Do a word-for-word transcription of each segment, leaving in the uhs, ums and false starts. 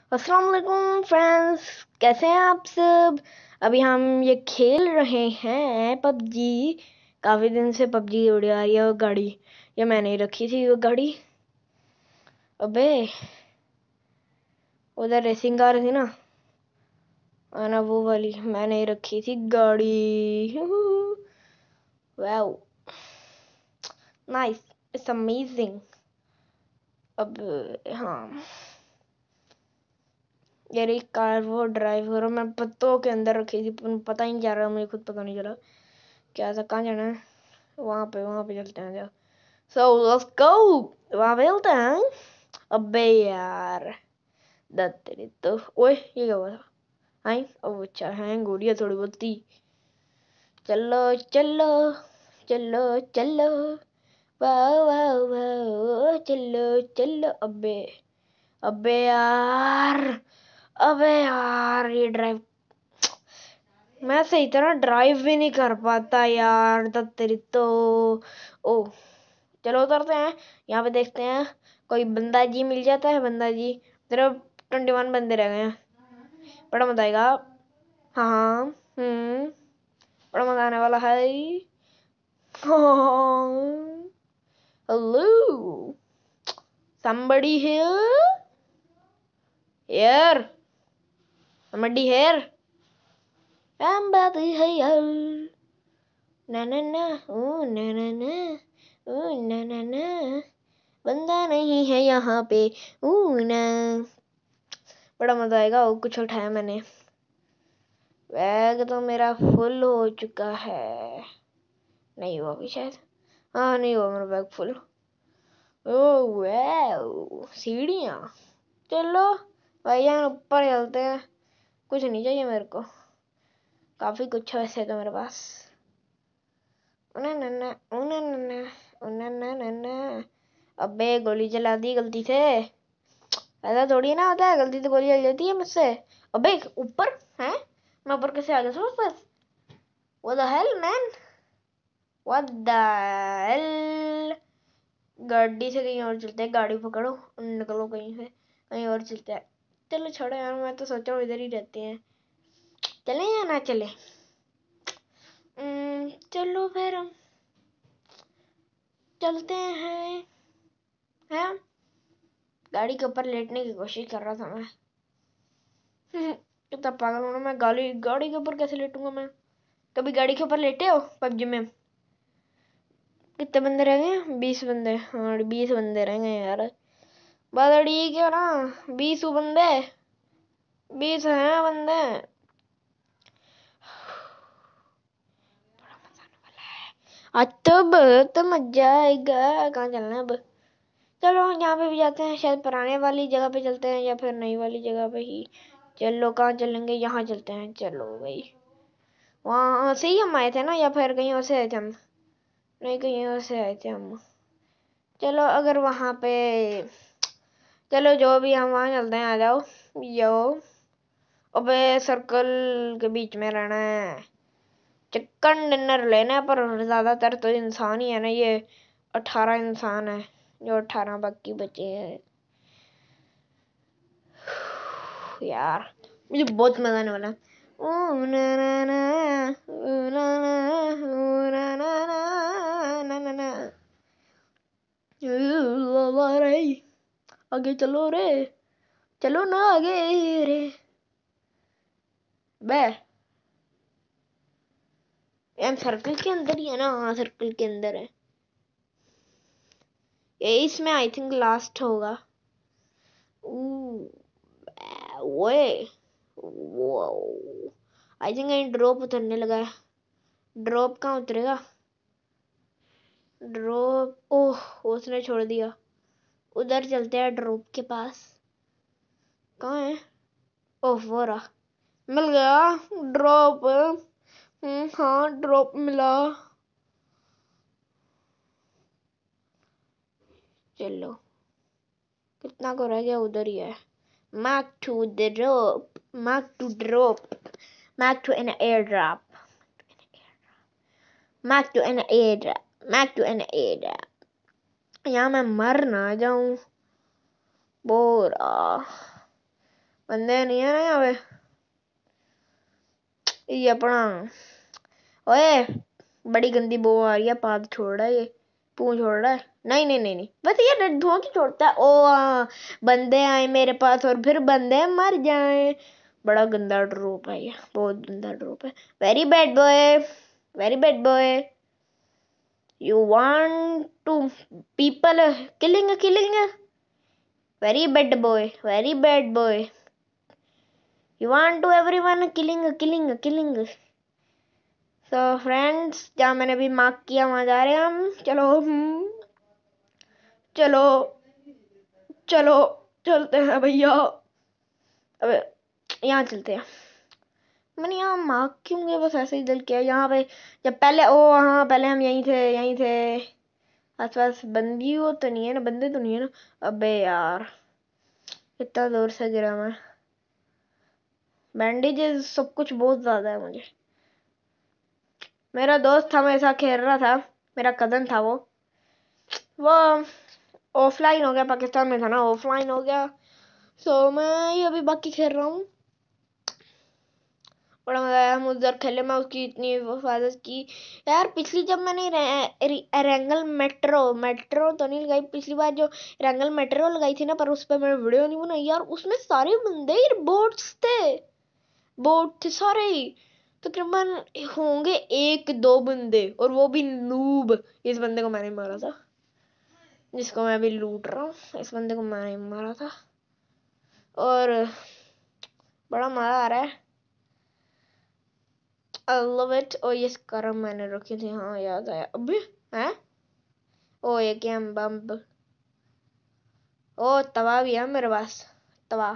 अस्सलाम वालेकुम फ्रेंड्स, कैसे हैं आप सब। अभी हम ये खेल रहे हैं पबजी। काफ़ी दिन से पबजी उड़ आ रही है। वो गाड़ी ये मैंने ही रखी थी, वो गाड़ी। अबे उधर रेसिंग कार थी ना, ना वो वाली मैंने ही रखी थी गाड़ी। Wow, nice, it's amazing. अब हाँ, यार एक कार वो ड्राइव करो। मैं पत्तों के अंदर रखी थी, पता ही नहीं जा रहा, मुझे खुद पता नहीं चला क्या था। कहाँ जाना है? वहाँ पे वहाँ पे चलते हैं। जाओ, सो लेट्स गो, वहाँ पे चलते हैं। अबे यार, दत्त तेरी तो। ओए ये क्या हुआ था? हाय, ओ अच्छा है, गोलियाँ थोड़ी बहुत थी। चलो चलो चलो चलो, वाह वाह वाह, चलो चलो। अबे अबे यार, अबे यार, ये ड्राइव मैं सही तरह ड्राइव भी नहीं कर पाता यार, दत्त तेरी तो। ओ चलो उतरते हैं, यहाँ पे देखते हैं कोई बंदा जी मिल जाता है। बंदा जी, सिर्फ ट्वेंटी वन बंदे रह गए हैं। बड़ा मजा आएगा। हाँ हाँ, हम्म, बड़ा मजा आने वाला है। Hello, somebody here? Here, somebody here? Somebody here? ना ना ना, ओ ना ना ना, ओ ना ना ना, बंदा नहीं है यहाँ पे, ओ ना। बड़ा मजा आएगा। वो कुछ उठाया मैंने, बैग तो मेरा फुल हो चुका है। नहीं हुआ भी शायद, हाँ नहीं हुआ मेरा बैग फुल। ओह वाओ, सीढ़ियाँ। चलो भाईजान ऊपर चलते हैं। कुछ नहीं चाहिए मेरे को, काफी कुछ है वैसे तो मेरे पास। उना नन्ना उना नन्ना उना नन्ना। अबे गोली चला दी गलती से। ऐसा थोड़ी ना होता है, गलती से गोली चल जाती है मुझसे। अबे ऊपर है, मैं ऊपर कैसे आ गया समझ बस। What the hell man? What the hell? गाड़ी से कहीं और चलते हैं, गाड़ी पकड़ो निकलो कहीं से, कहीं और चलते हैं। चलो छोड़ो यार, मैं तो सोच रहा हूँ इधर ही रहते हैं। चले या ना चले? चलो फिर हम चलते हैं। हैं, गाड़ी के ऊपर लेटने की कोशिश कर रहा था मैं। कितना पागल हूँ ना मैं, गाड़ी गाड़ी के ऊपर कैसे लेटूंगा मैं? कभी गाड़ी के ऊपर लेटे हो पबजी में? कितने बंदे रह गए? बीस बंदे। हाँ बीस बंदे रह गए यार। बस ठीक है ना, बीस बंदे, बीस हैं बंदे। आज तब तो मजा आएगा। कहाँ चलना है अब? चलो यहाँ पे भी जाते हैं, शायद पुराने वाली जगह पे चलते हैं या फिर नई वाली जगह पे ही। चलो कहाँ चलेंगे? यहाँ चलते हैं। चलो भाई, वहाँ से ही हम आए थे ना, या फिर कहीं और से आए थे हम? नहीं, कहीं और से आए थे हम। चलो अगर वहाँ पे, चलो जो भी, हम वहाँ चलते हैं। आ जाओ यो। अबे सर्कल के बीच में रहना है। चिकन डिनर लेना है, पर ज्यादातर तो इंसान ही है ना ये। अठारह इंसान है, जो अठारह बाकी बचे हैं। यार मुझे बहुत मजा आने वाला है। ओ ना ना ना, ओ ना ना, ओ ना ना ना, ना ना ना, रे आगे चलो रे, चलो ना आगे रे। बे हम सर्कल के अंदर ही है ना? हाँ सर्कल के अंदर है ये। इसमें आई थिंक लास्ट होगा। ओए वो, आई थिंक कहीं ड्रॉप उतरने लगा है। ड्रॉप कहाँ उतरेगा? ड्रॉप, ओह उसने छोड़ दिया। उधर चलते हैं ड्रॉप के पास। कहाँ है? ओह वो रहा, मिल गया ड्रॉप। हम्म, हाँ ड्रॉप मिला। चलो कितना को रह गया? उधर ही है। Mark to the drop, mark to drop, mark to an airdrop, mark to an airdrop, mark to an airdrop। यहाँ मैं मर ना जाऊं। बोरा बंदे नहीं है ना यहाँ पे। ये अपना ओए बड़ी गंदी बो आ रही है, पाद छोड़ रहा है ये, पूंछ छोड़ रहा है। नहीं नहीं नहीं नहीं बस ये धुआं की छोड़ता है। ओ आ, बंदे आए मेरे पास और फिर बंदे मर जाए। बड़ा गंदा ड्रॉप है ये, बहुत गंदा ड्रॉप है। Very bad boy, very bad boy. You want to people killing killing, very bad boy, very bad boy. You want to everyone killing killing killing. So friends, जहाँ मैंने अभी मार्क किया वहां जा रहे हैं हम। चलो हम चलो चलो चलते हैं भैया। अबे यहाँ चलते हैं। मैंने यहाँ मार्क क्यों किया, बस ऐसे ही दिल किया यहाँ पे। जब पहले ओ हाँ पहले हम यहीं थे, यहीं थे। आसपास बंदी हो तो नहीं है ना, बंदे तो नहीं है ना। अबे यार इतना दूर से गिरा मैं। बैंडेजेस सब कुछ बहुत ज्यादा है मुझे। मेरा दोस्त था, मेरे साथ खेल रहा था, मेरा कजन था वो वो ऑफलाइन हो गया, पाकिस्तान में था ना, ऑफलाइन हो गया। सो मैं ये अभी बाकी खेल रहा हूँ। बड़ा मजा आया, हम उधर खेले, मैं उसकी इतनी हिफाजत की यार। पिछली जब मैंने एरेंगल मेट्रो मेट्रो तो नहीं लगाई पिछली बार, जो एरेंगल मेट्रो लगाई थी ना, पर उस पर मैंने वीडियो नहीं बनाई यार। उसमें सारे बंदे बोट्स थे, बोट थे सारे ही। तकरीबन होंगे एक दो बंदे, और वो भी नूब। इस बंदे को मैंने मारा था, जिसको मैं अभी लूट रहा हूँ, इस बंदे को मैंने मारा था। और बड़ा मजा आ रहा है। I love it। और ये करम मैंने रखी थी, हाँ याद आया अभी है। ओ ये क्या बम्ब, ओ तवा भी है मेरे पास, तवा।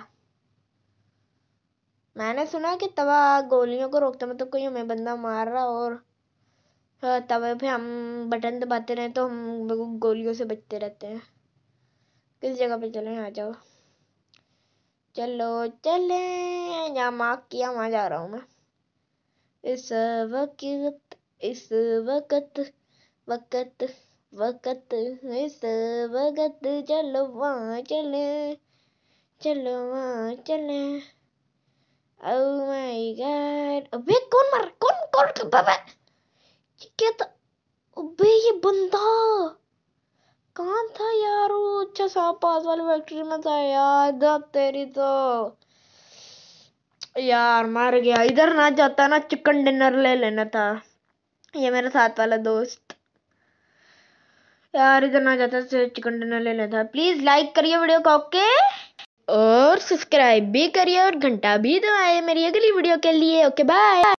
मैंने सुना कि तवा गोलियों को रोकता, मतलब कोई हमें बंदा मार रहा और तवे पे हम बटन दबाते रहे तो हम गोलियों से बचते रहते हैं। किस जगह पे चले, आ जाओ चलो चले। जहाँ मार्क किया वहां जा रहा हूँ मैं इस वक्त, इस वक्त वक्त वक्त इस वक्त। चलो वहाँ चले, चलो वहाँ चले। ओह माय गॉड, अबे कौन मर, कौन कौन बाबा क्या था। अबे ये बंदा कहाँ था यार, वो अच्छा सा पास वाली फैक्ट्री में था यार। तेरी तो यार मर गया। इधर ना जाता ना, चिकन डिनर ले लेना था। ये मेरे साथ वाला दोस्त यार, इधर ना जाता तो चिकन डिनर ले लेना था। प्लीज लाइक करिए वीडियो को, ओके, और सब्सक्राइब भी करिए और घंटा भी दबाइए मेरी अगली वीडियो के लिए। Okay bye.